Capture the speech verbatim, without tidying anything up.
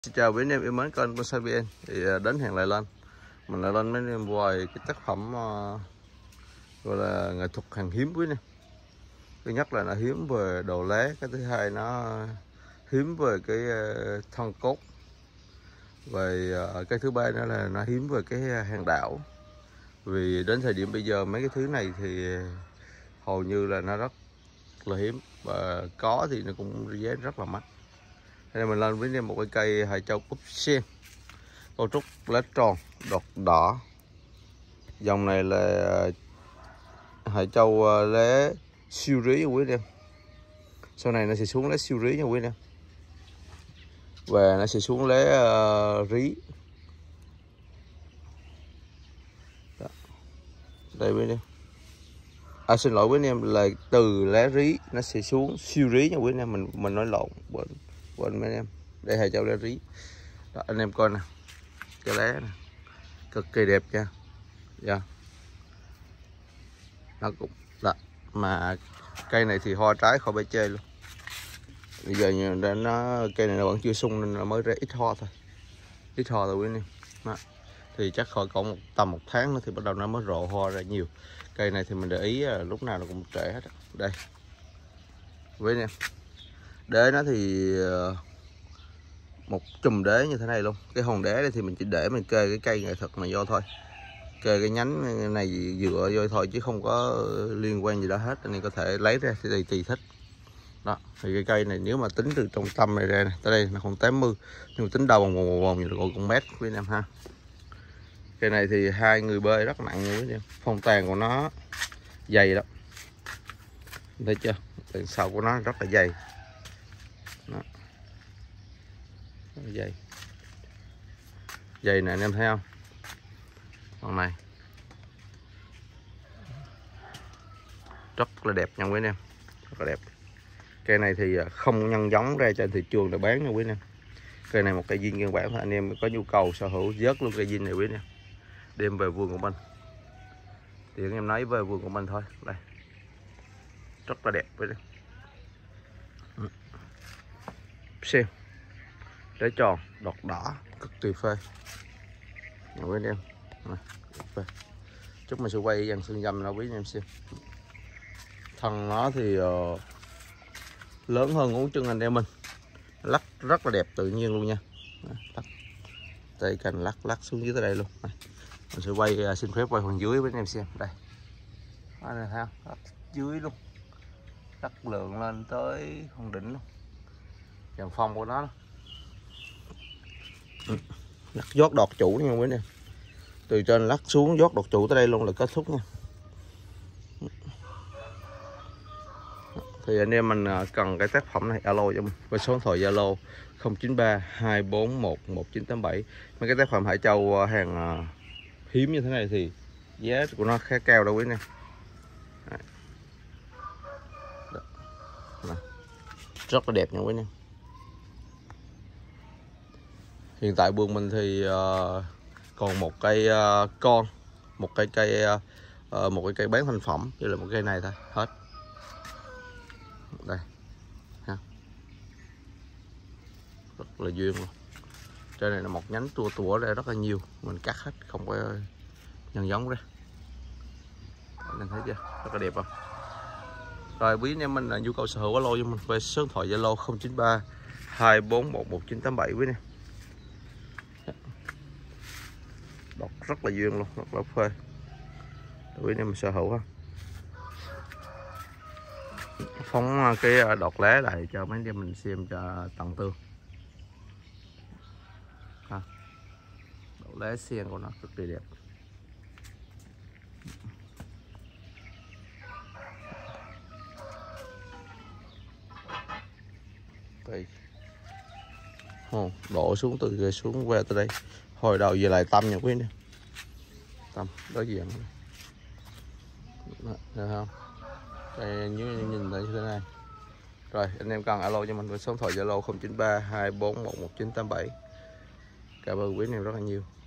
Xin chào quý anh em yêu mến kênh Bonsai vê en. Thì đến hẹn lại lên mình lại lên mấy anh em vài cái tác phẩm uh, gọi là nghệ thuật hàng hiếm quý anh em. Thứ nhất là nó hiếm về đồ lá, cái thứ hai nó hiếm về cái uh, thân cốt, về uh, cái thứ ba nữa là nó hiếm về cái hàng đảo. Vì đến thời điểm bây giờ mấy cái thứ này thì hầu như là nó rất là hiếm, và có thì nó cũng giá rất là mắc. Đây mình lên với anh em một cái cây hải châu cúc sen, cấu trúc lá tròn đọt đỏ. Dòng này là hải châu lá siêu rí nha quý anh em. Sau này nó sẽ xuống lá siêu rí nha quý anh em, và nó sẽ xuống lá uh, rí. Đó. Đây quý anh em. À, xin lỗi quý anh em, là từ lá rí nó sẽ xuống siêu rí nha quý anh em. Mình mình nói lộn, quên quên mấy anh em. Đây hải châu lá rí. Đó, anh em coi nè, cái lá này cực kỳ đẹp nha. Dạ. Yeah. Nó cũng đó. Mà cây này thì hoa trái khỏi bể chê luôn. Bây giờ nó cây này nó vẫn chưa sung nên nó mới ra ít hoa thôi, ít hoa thôi quý anh em. Đó. Thì chắc khỏi còn một tầm một tháng nữa thì bắt đầu nó mới rộ hoa ra nhiều. Cây này thì mình để ý lúc nào nó cũng trễ hết. Đây quý anh em, đế nó thì một chùm đế như thế này luôn. Cái hòn đế này thì mình chỉ để mình kê cái cây nghệ thuật này vô thôi, kê cái nhánh này dựa vô thôi chứ không có liên quan gì đó hết. Anh em có thể lấy ra thì tùy tùy thích. Đó, thì cái cây này nếu mà tính từ trong tâm này ra này, tới đây nó còn tám mươi, nhưng mà tính đầu bằng một vòng như là con mét quý anh em ha. Cây này thì hai người bơi rất nặng nha quý anh em. Phong tàn của nó dày đó, thấy chưa, đằng sau của nó rất là dày. Đó. Rất là dày dày nè anh em thấy không. Con này rất là đẹp nha quý anh em, rất là đẹp. Cây này thì không nhân giống ra trên thị trường để bán nha quý anh em. Cây này một cây duyên nguyên bản thôi, anh em có nhu cầu sở hữu vớt luôn cây duyên này quý anh em, đem về vườn của mình thì anh em nói về vườn của mình thôi. Đây rất là đẹp quý anh em. Xem đế tròn đọt đỏ cực tuyệt phê nha quý anh em. Này, chút mình sẽ quay dàn xương dâm nó quý anh em xem. Thân nó thì uh, lớn hơn ngón chân anh em mình, lắc rất là đẹp tự nhiên luôn nha. Lắc tay cành lắc lắc xuống dưới tới đây luôn. Này, mình sẽ quay uh, xin phép quay phần dưới với anh em xem. Đây đó, này thấy không, dưới luôn, lắc lượng lên tới không đỉnh luôn, dàn phong của nó. Ừ. Lắc giót đọt chủ nha quý anh em, từ trên lắc xuống giót đọt chủ tới đây luôn là kết thúc nha. Thì anh em mình cần cái tác phẩm này alo cho mình với số điện thoại Zalo không chín ba hai bốn một một chín tám bảy. Mấy cái tác phẩm hải châu hàng hiếm như thế này thì giá của nó khá cao đâu quý anh em. Rất là đẹp nha quý anh em. Hiện tại vườn mình thì uh, còn một cây uh, con, một cây cây uh, một cái cây bán thành phẩm, như là một cây này thôi hết. Đây ha, rất là duyên luôn. Trên này là một nhánh tua tủa ra rất là nhiều, mình cắt hết không có nhân giống ra. Anh thấy chưa, rất là đẹp không. Rồi quý anh em mình là nhu cầu sở hữu alo cho mình về số điện thoại Zalo không chín ba hai bốn một một chín tám bảy quý nè. Đọt rất là duyên luôn, rất là phê. Quý anh em mình sở hữu ha. Phóng cái đọt lá lại cho mấy anh em mình xem cho tận tương. Ha. Đọt lá sen của nó cực kỳ đẹp. Đây. Oh, đổ xuống từ đây xuống qua tới đây. Hồi đầu về lại tâm nha quý anh em. Tâm đối diện. Đó, được không? Đây như nhìn thấy như thế này. Rồi anh em cần alo cho mình với số điện thoại Zalo không chín ba hai bốn một một chín tám bảy. Cảm ơn quý anh em rất là nhiều.